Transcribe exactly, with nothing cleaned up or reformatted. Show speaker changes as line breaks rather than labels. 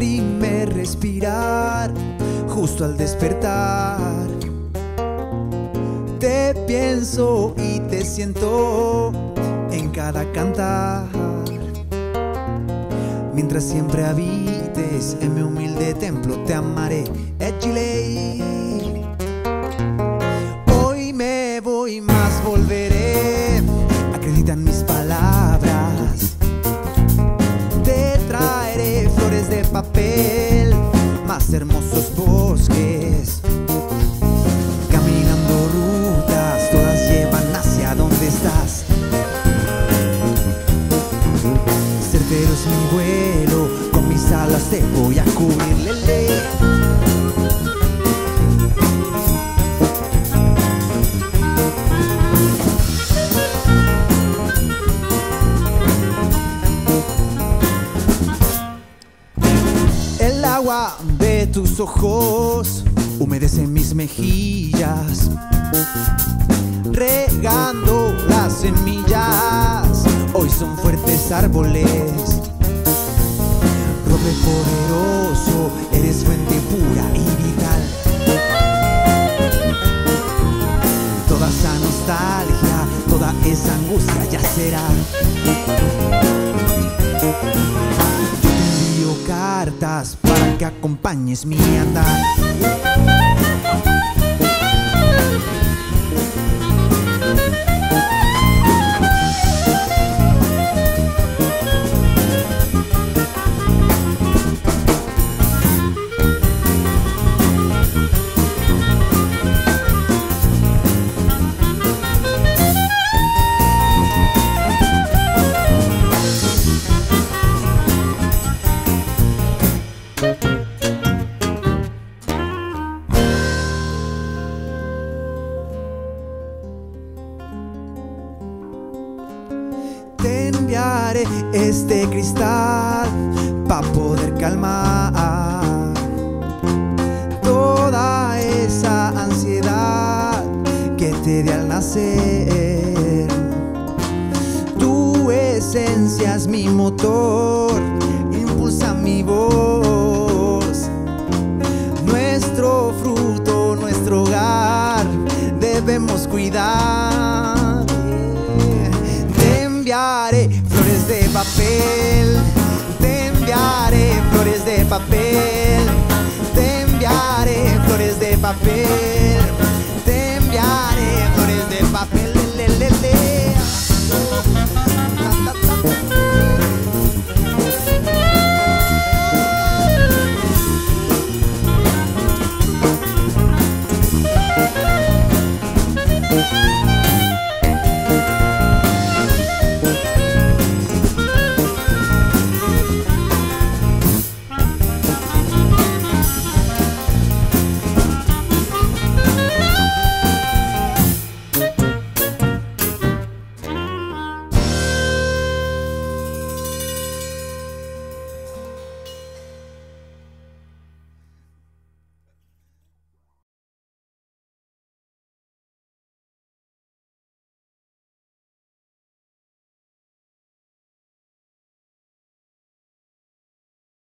primer respirar, justo al despertar. Te pienso y te siento en cada cantar, mientras siempre habites en mi humilde templo, te amaré, Echilei. Hoy me voy, más volveré, acredita en mis palabras. Te traeré flores de papel, más hermosos bosques. Caminando rutas, todas llevan hacia donde estás. Certero es mi vuelo, con mis alas te voy a cubrir, lele. El agua de tus ojos humedece mis mejillas, regando las semillas. Hoy son fuertes árboles, roble poderoso, eres fuente pura y vital. Toda esa nostalgia, toda esa angustia ya será. Yo te envío cartas para que acompañes mi andar. Te enviaré este cristal pa' poder calmar toda esa ansiedad que te di al nacer. Tu esencia es mi motor, impulsa mi voz. Nuestro fruto, nuestro hogar, debemos cuidar. Te enviaré flores de papel, te enviaré flores de papel, te enviaré flores de papel.